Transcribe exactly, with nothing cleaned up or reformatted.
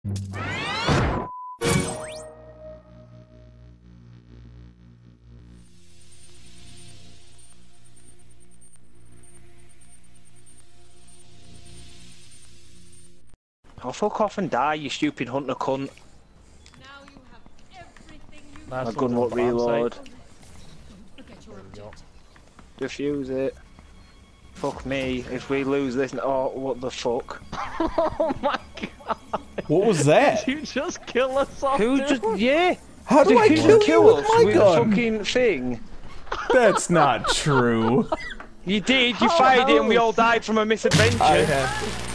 Oh, fuck off and die, you stupid hunter cunt. Now you have everything you My gun won't reload. Look at your objective. Defuse it. Fuck me, if we lose this, oh, what the fuck? Oh my god! What was that? Did you just kill us off? Who just, yeah? How do Did I who kill just you with my with gun? a fucking thing? That's not true. You did, you fired it and we all died from a misadventure. I have.